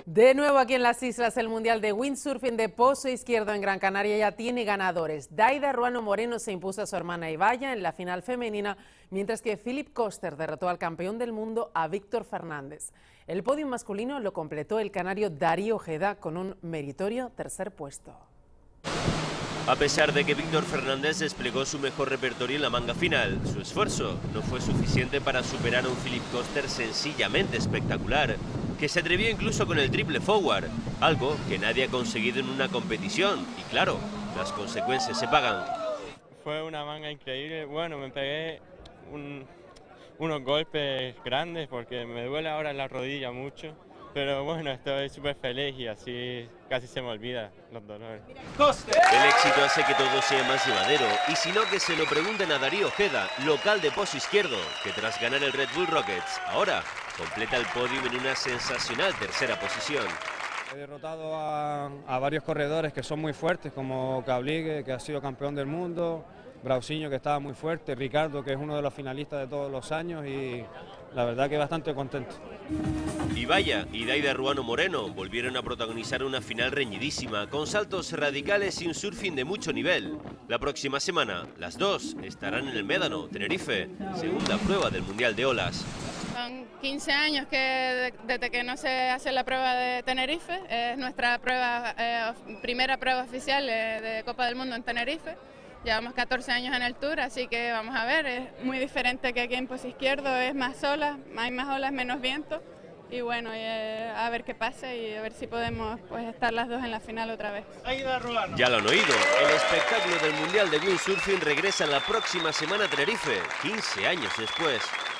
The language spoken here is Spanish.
De nuevo aquí en las islas, el Mundial de Windsurfing de Pozo Izquierdo en Gran Canaria ya tiene ganadores. Daida Ruano Moreno se impuso a su hermana Ibaya en la final femenina, mientras que Philip Koster derrotó al campeón del mundo, a Víctor Fernández. El podio masculino lo completó el canario Darío Ojeda con un meritorio tercer puesto. A pesar de que Víctor Fernández desplegó su mejor repertorio en la manga final, su esfuerzo no fue suficiente para superar a un Philip Koster sencillamente espectacular, que se atrevió incluso con el triple forward, algo que nadie ha conseguido en una competición, y claro, las consecuencias se pagan. Fue una manga increíble, bueno, me pegué unos golpes grandes porque me duele ahora la rodilla mucho. Pero bueno, estoy súper feliz y así casi se me olvida los dolores. El éxito hace que todo sea más llevadero, y si no, que se lo pregunten a Darío Ojeda, local de Pozo Izquierdo, que tras ganar el Red Bull Rockets, ahora completa el podio en una sensacional tercera posición. He derrotado a varios corredores que son muy fuertes, como Cabligue, que ha sido campeón del mundo, Brausinho, que estaba muy fuerte, Ricardo, que es uno de los finalistas de todos los años, y la verdad que bastante contento. Ibaya y Daida Ruano Moreno volvieron a protagonizar una final reñidísima, con saltos radicales y un surfing de mucho nivel. La próxima semana, las dos estarán en el Médano, Tenerife, segunda prueba del Mundial de Olas. Son 15 años desde que no se hace la prueba de Tenerife, es nuestra primera prueba oficial de Copa del Mundo en Tenerife. Llevamos 14 años en el Tour, así que vamos a ver, es muy diferente que aquí en Pozo Izquierdo, es más olas, hay más olas, menos viento. Y bueno, a ver qué pasa y a ver si podemos estar las dos en la final otra vez. Ya lo han oído, el espectáculo del Mundial de Windsurfing regresa la próxima semana a Tenerife, 15 años después.